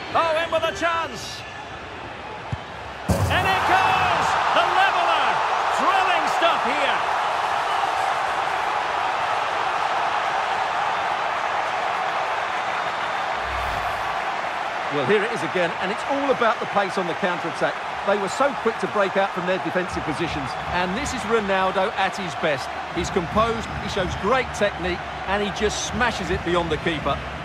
Oh, in with a chance. And it goes! The leveller! Thrilling stuff here. Well, here it is again, and it's all about the pace on the counter-attack. They were so quick to break out from their defensive positions, and this is Ronaldo at his best. He's composed, he shows great technique, and he just smashes it beyond the keeper.